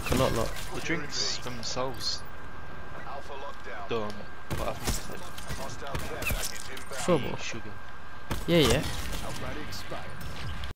a lot. The drinks themselves don't. What happens to Trouble. sugar? Yeah.